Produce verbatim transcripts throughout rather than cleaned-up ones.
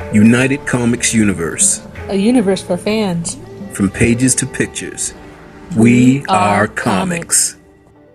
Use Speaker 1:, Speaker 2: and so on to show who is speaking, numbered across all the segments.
Speaker 1: United Comics Universe.
Speaker 2: A universe for fans.
Speaker 1: From pages to pictures, we, we are, are comics. comics.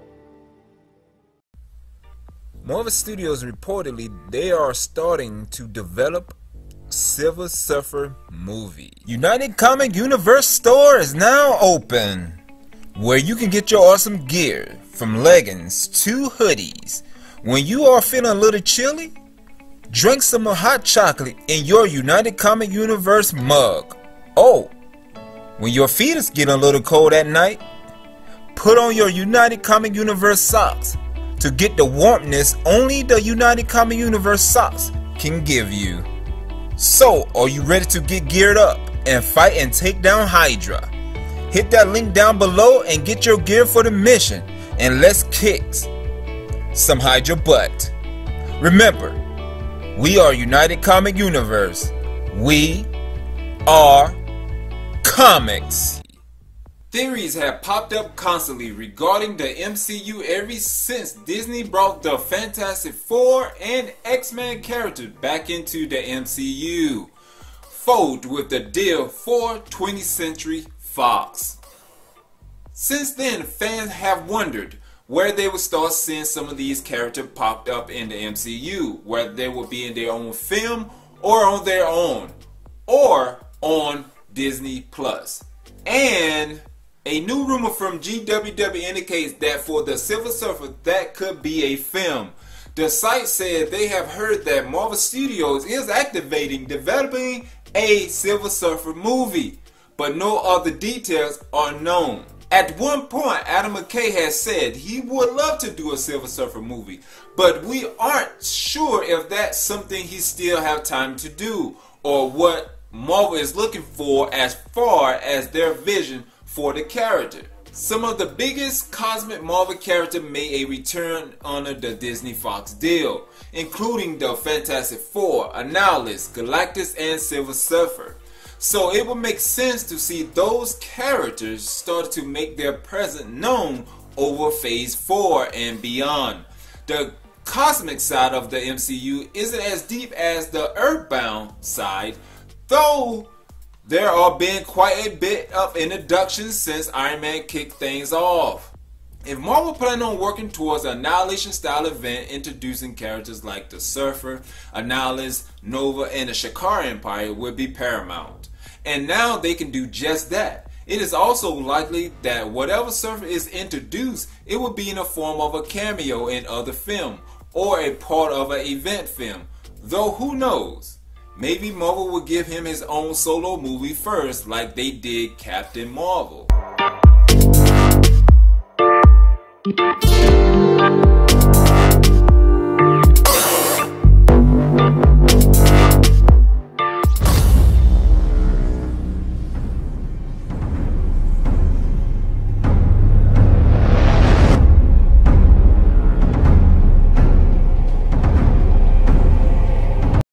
Speaker 3: Marvel Studios reportedly they are starting to develop Silver Surfer movie. United Comic Universe store is now open, where you can get your awesome gear from leggings to hoodies. When you are feeling a little chilly, drink some hot chocolate in your United Comic Universe mug. Oh, when your feet is getting a little cold at night, put on your United Comic Universe socks to get the warmness only the United Comic Universe socks can give you. So, are you ready to get geared up and fight and take down Hydra? Hit that link down below and get your gear for the mission, and let's kick some Hydra butt. Remember, we are United Comic Universe. We are comics. Theories have popped up constantly regarding the M C U ever since Disney brought the Fantastic Four and X-Men characters back into the M C U, fold with the deal for twentieth Century Fox. Since then, fans have wondered where they would start seeing some of these characters popped up in the M C U, whether they will be in their own film or on their own, or on Disney Plus. And a new rumor from G W W indicates that for the Silver Surfer, that could be a film. The site said they have heard that Marvel Studios is activating developing a Silver Surfer movie, but no other details are known. At one point, Adam McKay has said he would love to do a Silver Surfer movie, but we aren't sure if that's something he still have time to do, or what Marvel is looking for as far as their vision for the character. Some of the biggest cosmic Marvel characters made a return under the Disney Fox deal, including the Fantastic Four, Annihilus, Galactus, and Silver Surfer. So it would make sense to see those characters start to make their presence known over Phase four and beyond. The cosmic side of the M C U isn't as deep as the Earthbound side, though there are been quite a bit of introductions since Iron Man kicked things off. If Marvel plan on working towards an Annihilation style event introducing characters like the Surfer, Annihilus, Nova, and the Shakar Empire would be paramount. And now they can do just that. It is also likely that whatever Surfer is introduced, it will be in the form of a cameo in other film or a part of an event film. Though who knows? Maybe Marvel will give him his own solo movie first, like they did Captain Marvel.